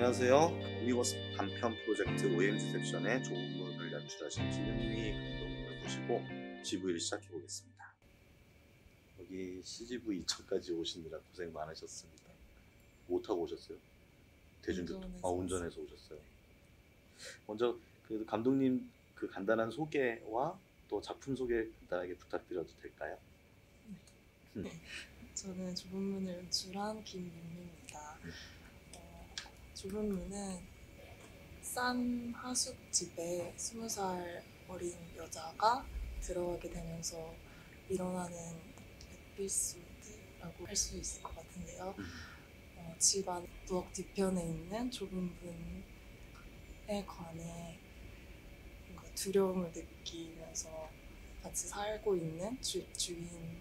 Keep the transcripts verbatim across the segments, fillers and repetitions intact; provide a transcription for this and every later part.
안녕하세요. 유니버스 단편 프로젝트 오엠지 섹션의 조문을 연출하신 김윤미 감독님을 모시고 지브이를 시작해 보겠습니다. 여기 씨지브이 이천까지 오시느라 고생 많으셨습니다. 뭐 타고 오셨어요? 대중교통? 아, 운전해서 오셨어요. 먼저 그 감독님 그 간단한 소개와 또 작품 소개 간단하게 부탁드려도 될까요? 네. 네. 저는 좁은 문을 연출한 김윤미입니다. 네. 좁은 문은 싼 하숙집에 스무 살 어린 여자가 들어가게 되면서 일어나는 에피소드라고 할 수 있을 것 같은데요. 어, 집안 부엌 뒤편에 있는 좁은 문에 관해 뭔가 두려움을 느끼면서 같이 살고 있는 주, 주인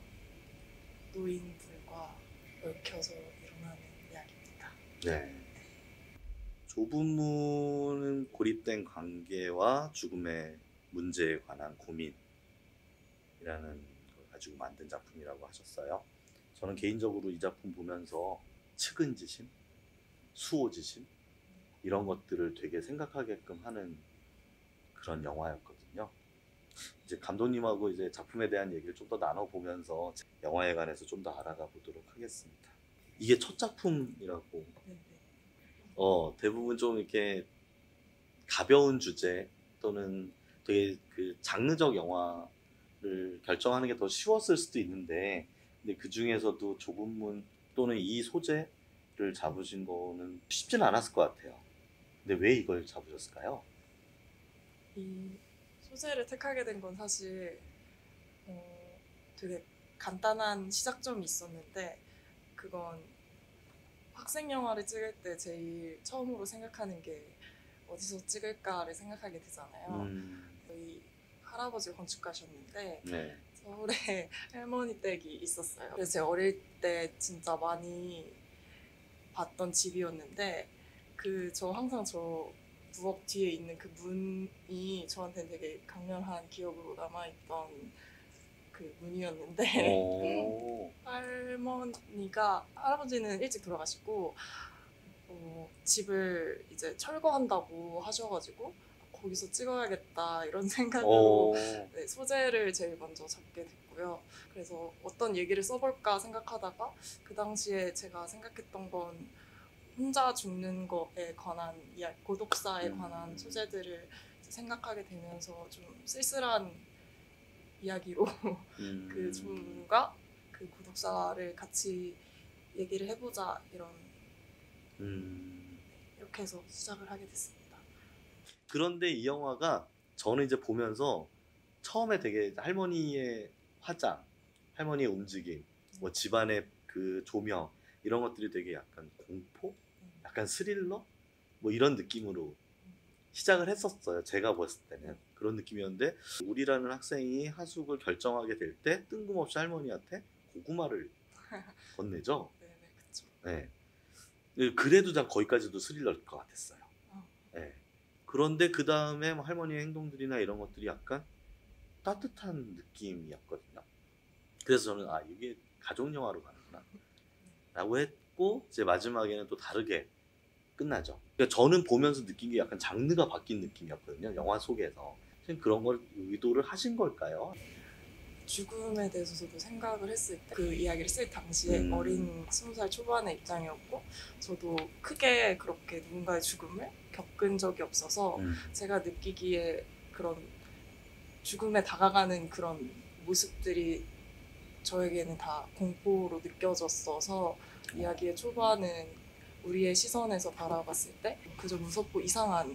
노인들과 얽혀서 일어나는 이야기입니다. 네. 좁은 문은 고립된 관계와 죽음의 문제에 관한 고민이라는 걸 가지고 만든 작품이라고 하셨어요. 저는 개인적으로 이 작품 보면서 측은지심, 수호지심 이런 것들을 되게 생각하게끔 하는 그런 영화였거든요. 이제 감독님하고 이제 작품에 대한 얘기를 좀 더 나눠보면서 영화에 관해서 좀 더 알아가 보도록 하겠습니다. 이게 첫 작품이라고 어, 대부분 좀 이렇게 가벼운 주제 또는 되게 그 장르적 영화를 결정하는 게 더 쉬웠을 수도 있는데, 근데 그 중에서도 좁은 문 또는 이 소재를 잡으신 거는 쉽지는 않았을 것 같아요. 근데 왜 이걸 잡으셨을까요? 이 소재를 택하게 된 건 사실 어, 되게 간단한 시작점이 있었는데, 그건 학생 영화를 찍을 때 제일 처음으로 생각하는 게 어디서 찍을까를 생각하게 되잖아요. 음. 저희 할아버지 건축가셨는데 네. 서울에 할머니 댁이 있었어요. 그래서 제가 어릴 때 진짜 많이 봤던 집이었는데, 그 저 항상 저 부엌 뒤에 있는 그 문이 저한테 되게 강렬한 기억으로 남아있던 그 문이었는데 할머니가 할아버지는 일찍 돌아가시고 어, 집을 이제 철거한다고 하셔가지고 거기서 찍어야겠다 이런 생각으로 네, 소재를 제일 먼저 잡게 됐고요. 그래서 어떤 얘기를 써볼까 생각하다가 그 당시에 제가 생각했던 건 혼자 죽는 거에 관한 이야기, 고독사에 관한 소재들을 생각하게 되면서 좀 쓸쓸한 이야기로 음. 그 좁은문과 그 고독사를 같이 얘기를 해보자 이런 음. 이렇게 해서 시작을 하게 됐습니다. 그런데 이 영화가 저는 이제 보면서 처음에 되게 할머니의 화장, 할머니의 움직임, 뭐 집안의 그 조명 이런 것들이 되게 약간 공포, 약간 스릴러 뭐 이런 느낌으로 시작을 했었어요. 제가 봤을 때는 그런 느낌이었는데, 우리라는 학생이 하숙을 결정하게 될 때 뜬금없이 할머니한테 고구마를 건네죠. 네네, 그렇죠. 네. 그래도 난 거기까지도 스릴러일 것 같았어요. 어. 네. 그런데 그 다음에 할머니의 행동들이나 이런 것들이 약간 따뜻한 느낌이었거든요. 그래서 저는 아 이게 가족 영화로 가는구나 라고 했고, 이제 마지막에는 또 다르게 끝나죠. 그러니까 저는 보면서 느낀 게 약간 장르가 바뀐 느낌이었거든요. 영화 속에서. 그런 걸 의도를 하신 걸까요? 죽음에 대해서도 생각을 했을 때 그 이야기를 쓸 당시에 음. 어린 스무 살 초반의 입장이었고, 저도 크게 그렇게 누군가의 죽음을 겪은 적이 없어서 음. 제가 느끼기에 그런 죽음에 다가가는 그런 모습들이 저에게는 다 공포로 느껴졌어서 음. 이야기의 초반은 우리의 시선에서 바라봤을 때 그저 무섭고 이상한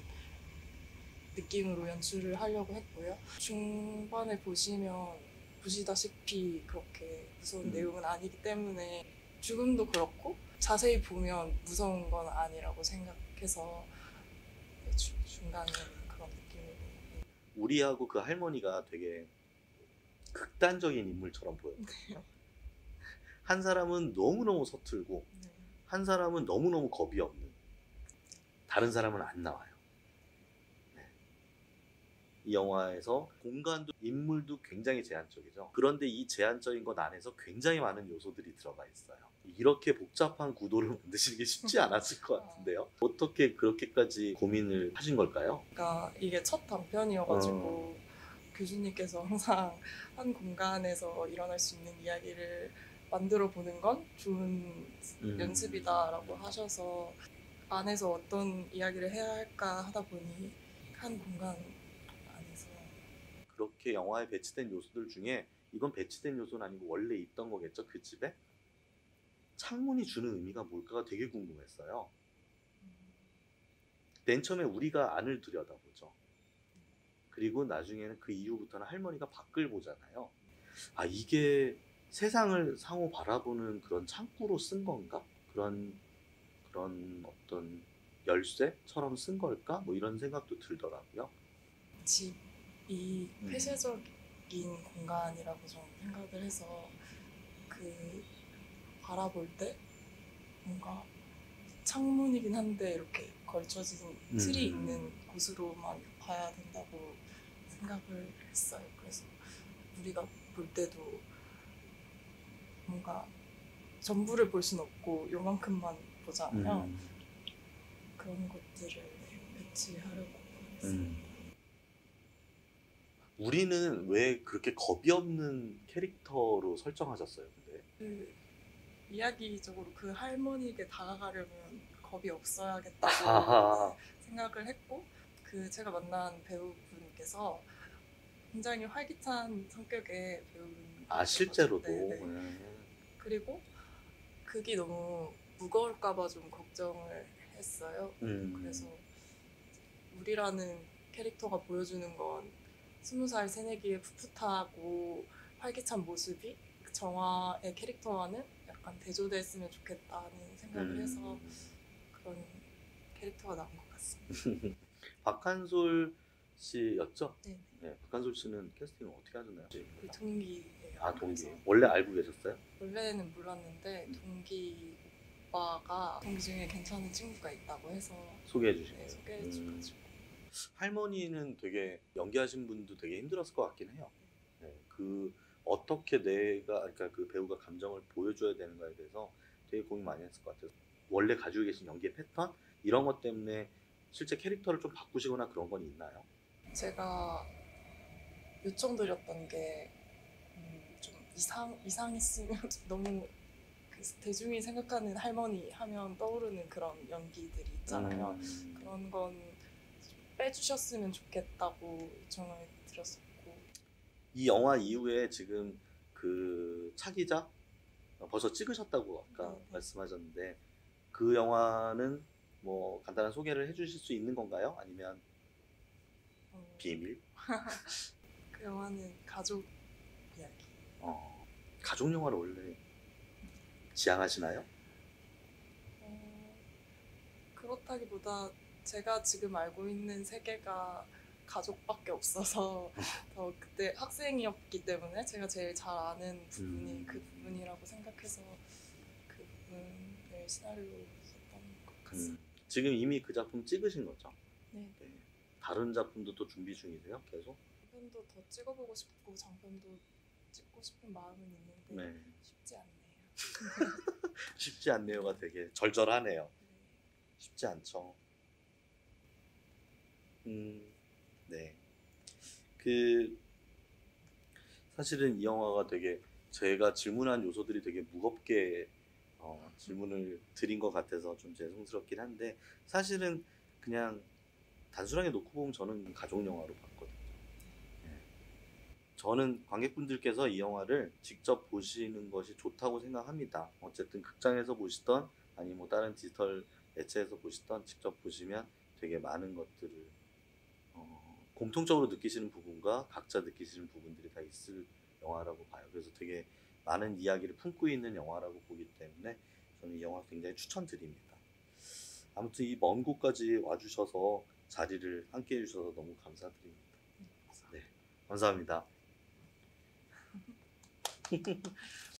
느낌으로 연출을 하려고 했고요. 중반에 보시면 보시다시피 그렇게 무서운 음. 내용은 아니기 때문에 죽음도 그렇고 자세히 보면 무서운 건 아니라고 생각해서 주, 중간에 그런 느낌으로. 우리하고 그 할머니가 되게 극단적인 인물처럼 보여요. 네. 한 사람은 너무너무 서툴고 네. 한 사람은 너무너무 겁이 없는, 다른 사람은 안 나와요. 네. 이 영화에서 공간도 인물도 굉장히 제한적이죠. 그런데 이 제한적인 것 안에서 굉장히 많은 요소들이 들어가 있어요. 이렇게 복잡한 구도를 만드시는 게 쉽지 않았을 것 같은데요. 어떻게 그렇게까지 고민을 하신 걸까요? 그러니까 이게 첫 단편이어가지고 어. 교수님께서 항상 한 공간에서 일어날 수 있는 이야기를 만들어 보는 건 좋은 음. 연습이다라고 하셔서 안에서 어떤 이야기를 해야 할까 하다 보니 한 공간 안에서 그렇게 영화에 배치된 요소들 중에 이건 배치된 요소는 아니고 원래 있던 거겠죠, 그 집에? 창문이 주는 의미가 뭘까가 되게 궁금했어요. 맨 처음에 우리가 안을 들여다보죠. 그리고 나중에는 그 이후부터는 할머니가 밖을 보잖아요. 아, 이게 세상을 상호 바라보는 그런 창구로 쓴 건가? 그런 그런 어떤 열쇠처럼 쓴 걸까? 뭐 이런 생각도 들더라고요. 집이 음. 폐쇄적인 공간이라고 저는 생각을 해서 그 바라볼 때 뭔가 창문이긴 한데 이렇게 걸쳐진 음. 틀이 있는 곳으로만 봐야 된다고 생각을 했어요. 그래서 우리가 볼 때도 뭔가 전부를 볼 순 없고 요만큼만 보잖아요. 음. 그런 것들을 배치하려고 했습니다. 음. 우리는 왜 그렇게 겁이 없는 캐릭터로 설정하셨어요? 근데 그 이야기적으로 그 할머니에게 다가가려면 겁이 없어야겠다고 생각을 했고, 그 제가 만난 배우분께서 굉장히 활기찬 성격의 배우분. 아, 실제로도. 네. 그리고 그게 너무 무거울까봐 좀 걱정을 했어요. 음. 그래서 우리라는 캐릭터가 보여주는 건 스무 살 새내기의 풋풋하고 활기찬 모습이 정화의 캐릭터와는 약간 대조됐으면 좋겠다는 생각을 음. 해서 그런 캐릭터가 나온 것 같습니다. 박한솔 씨였죠? 네. 네. 박한솔 씨는 캐스팅을 어떻게 하셨나요? 그 동기예요. 아, 동기. 원래 알고 계셨어요? 원래는 몰랐는데 동기 오빠가 동기 중에 괜찮은 친구가 있다고 해서 소개해 주신 거예요. 네, 소개해 주셔가지고. 음. 할머니는 되게 연기하신 분도 되게 힘들었을 것 같긴 해요. 네. 그 어떻게 내가 그러니까 그 배우가 감정을 보여줘야 되는가에 대해서 되게 고민 많이 했을 것 같아요. 원래 가지고 계신 연기의 패턴 이런 것 때문에 실제 캐릭터를 좀 바꾸시거나 그런 건 있나요? 제가 요청드렸던 게 좀 음, 이상 이상했으면 너무 그 대중이 생각하는 할머니 하면 떠오르는 그런 연기들이 있잖아요. 음. 그런 건 빼주셨으면 좋겠다고 요청을 드렸었고. 이 영화 이후에 지금 그 차기작 벌써 찍으셨다고 아까 네, 네. 말씀하셨는데 그 영화는 뭐 간단한 소개를 해주실 수 있는 건가요? 아니면 어... 비밀? 그 영화는 가족 이야기. 어, 가족 영화를 원래 지향하시나요? 어, 그렇다기보다 제가 지금 알고 있는 세계가 가족밖에 없어서 더 그때 학생이었기 때문에 제가 제일 잘 아는 부분이 음. 그 부분이라고 생각해서 그 부분을 시나리오로 썼던 것 같습니다. 음. 지금 이미 그 작품 찍으신 거죠? 네. 네. 다른 작품도 또 준비 중이세요? 계속? 장편도 더 찍어보고 싶고 장편도 찍고 싶은 마음은 있는데 네. 쉽지 않네요. 쉽지 않네요가 되게 절절하네요. 네. 쉽지 않죠. 음, 네. 그 사실은 이 영화가 되게 제가 질문한 요소들이 되게 무겁게 어, 질문을 드린 것 같아서 좀 죄송스럽긴 한데 사실은 그냥 단순하게 놓고 보면 저는 가족 영화로 봤거든요. 네. 저는 관객분들께서 이 영화를 직접 보시는 것이 좋다고 생각합니다. 어쨌든 극장에서 보시던 아니 뭐 다른 디지털 매체에서 보시던 직접 보시면 되게 많은 것들을 어, 공통적으로 느끼시는 부분과 각자 느끼시는 부분들이 다 있을 영화라고 봐요. 그래서 되게 많은 이야기를 품고 있는 영화라고 보기 때문에 저는 이 영화 굉장히 추천드립니다. 아무튼 이 먼 곳까지 와주셔서 자리를 함께 해주셔서 너무 감사드립니다. 네, 감사합니다.